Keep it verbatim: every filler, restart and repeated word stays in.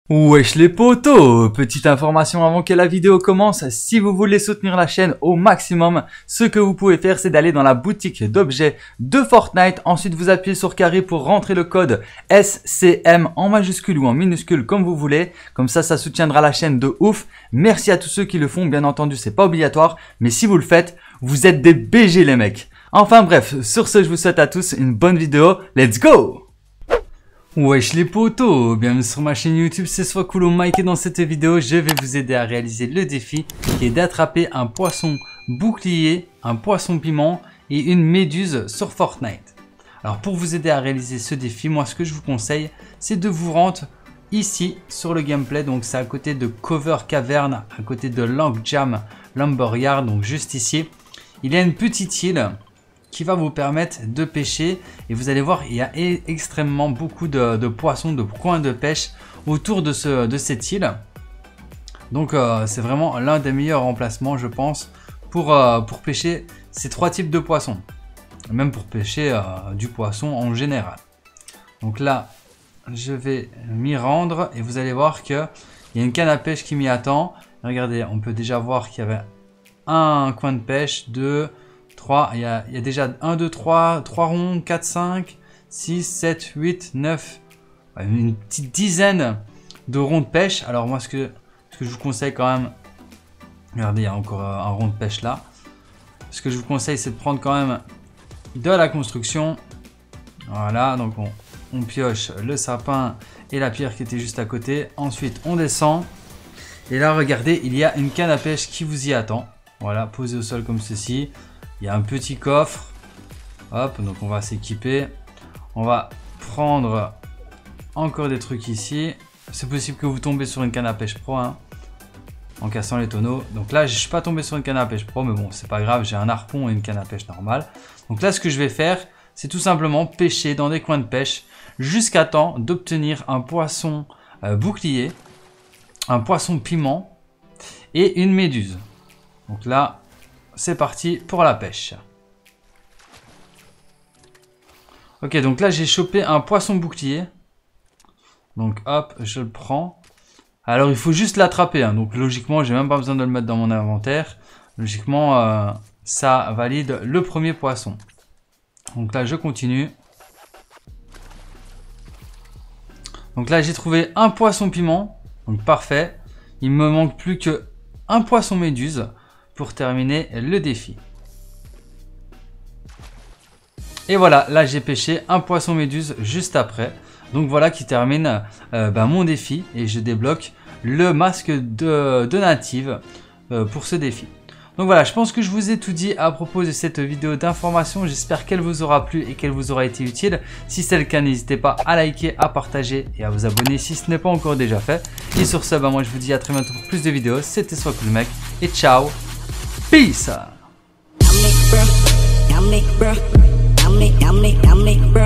Wesh les potos, petite information avant que la vidéo commence, si vous voulez soutenir la chaîne au maximum, ce que vous pouvez faire c'est d'aller dans la boutique d'objets de Fortnite, ensuite vous appuyez sur carré pour rentrer le code S C M en majuscule ou en minuscule comme vous voulez, comme ça ça soutiendra la chaîne de ouf. Merci à tous ceux qui le font, bien entendu c'est pas obligatoire, mais si vous le faites, vous êtes des B G les mecs. Enfin bref, sur ce je vous souhaite à tous une bonne vidéo, let's go! Wesh les potos, bienvenue sur ma chaîne YouTube, c'est Swakulo Mike et dans cette vidéo je vais vous aider à réaliser le défi qui est d'attraper un poisson bouclier, un poisson piment et une méduse sur Fortnite. Alors pour vous aider à réaliser ce défi, moi ce que je vous conseille c'est de vous rendre ici sur le gameplay, donc c'est à côté de Cover Cavern, à côté de Logjam Lumberyard, donc juste ici. Il y a une petite île qui va vous permettre de pêcher et vous allez voir il y a extrêmement beaucoup de, de poissons, de coins de pêche autour de, ce, de cette île. Donc euh, c'est vraiment l'un des meilleurs emplacements je pense pour, euh, pour pêcher ces trois types de poissons, même pour pêcher euh, du poisson en général. Donc là je vais m'y rendre et vous allez voir qu'il y a une canne à pêche qui m'y attend. Regardez, on peut déjà voir qu'il y avait un coin de pêche, deux, trois, il y a, il y a déjà un, deux, trois, trois ronds, quatre, cinq, six, sept, huit, neuf, une petite dizaine de ronds de pêche. Alors moi ce que, ce que je vous conseille quand même, regardez il y a encore un rond de pêche là. Ce que je vous conseille c'est de prendre quand même de la construction. Voilà, donc on, on pioche le sapin et la pierre qui était juste à côté. Ensuite on descend et là regardez il y a une canne à pêche qui vous y attend. Voilà, posée au sol comme ceci. Il y a un petit coffre. Hop, donc on va s'équiper. On va prendre encore des trucs ici. C'est possible que vous tombez sur une canne à pêche pro hein, en cassant les tonneaux. Donc là, je ne suis pas tombé sur une canne à pêche pro, mais bon, c'est pas grave. J'ai un harpon et une canne à pêche normale. Donc là, ce que je vais faire, c'est tout simplement pêcher dans des coins de pêche jusqu'à temps d'obtenir un poisson euh, bouclier, un poisson piment et une méduse. Donc là, c'est parti pour la pêche. Ok, donc là j'ai chopé un poisson bouclier. Donc hop, je le prends. Alors il faut juste l'attraper, hein. Donc logiquement, j'ai même pas besoin de le mettre dans mon inventaire. Logiquement, euh, ça valide le premier poisson. Donc là je continue. Donc là j'ai trouvé un poisson piment. Donc parfait. Il me manque plus que un poisson méduse pour terminer le défi. Et voilà, là j'ai pêché un poisson méduse juste après. Donc voilà qui termine euh, bah, mon défi et je débloque le masque de, de native euh, pour ce défi. Donc voilà, je pense que je vous ai tout dit à propos de cette vidéo d'information. J'espère qu'elle vous aura plu et qu'elle vous aura été utile. Si c'est le cas, n'hésitez pas à liker, à partager et à vous abonner si ce n'est pas encore déjà fait. Et sur ce, bah, moi je vous dis à très bientôt pour plus de vidéos. C'était Swakulo Mike et ciao. Peace.